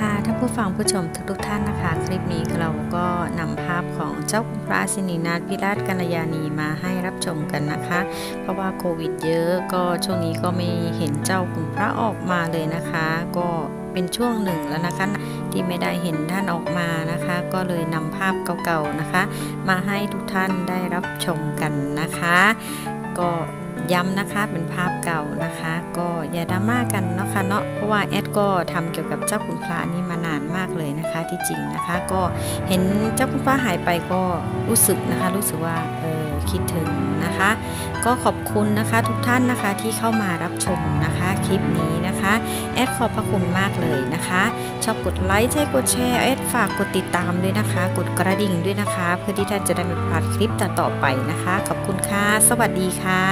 ค่ะท่านผู้ฟังผู้ชมทุกท่านนะคะคลิปนี้เราก็นำภาพของเจ้าคุณพระสินีนาถพิราชกัลยาณีมาให้รับชมกันนะคะเพราะว่าโควิดเยอะก็ช่วงนี้ก็ไม่เห็นเจ้าคุณพระออกมาเลยนะคะก็เป็นช่วงหนึ่งแล้วนะคะที่ไม่ได้เห็นท่านออกมานะคะก็เลยนำภาพเก่าๆนะคะมาให้ทุกท่านได้รับชมกันนะคะก็ย้ำนะคะเป็นภาพเก่านะคะก็อย่าดราม่ากันเนาะค่ะเนาะเพราะว่าแอดก็ทำเกี่ยวกับเจ้าคุณพระนี่มานานมากเลยนะคะที่จริงนะคะก็เห็นเจ้าคุณพระหายไปก็รู้สึกนะคะรู้สึกว่าคิดถึงนะคะก็ขอบคุณนะคะทุกท่านนะคะที่เข้ามารับชมนะคะคลิปนี้นะคะแอดขอบพระคุณมากเลยนะคะชอบกดไลค์ใช่กดแชร์แอดฝากกดติดตามด้วยนะคะกดกระดิ่งด้วยนะคะเพื่อที่ท่านจะได้ไม่พลาดคลิปต่อไปนะคะขอบคุณค่ะสวัสดีค่ะ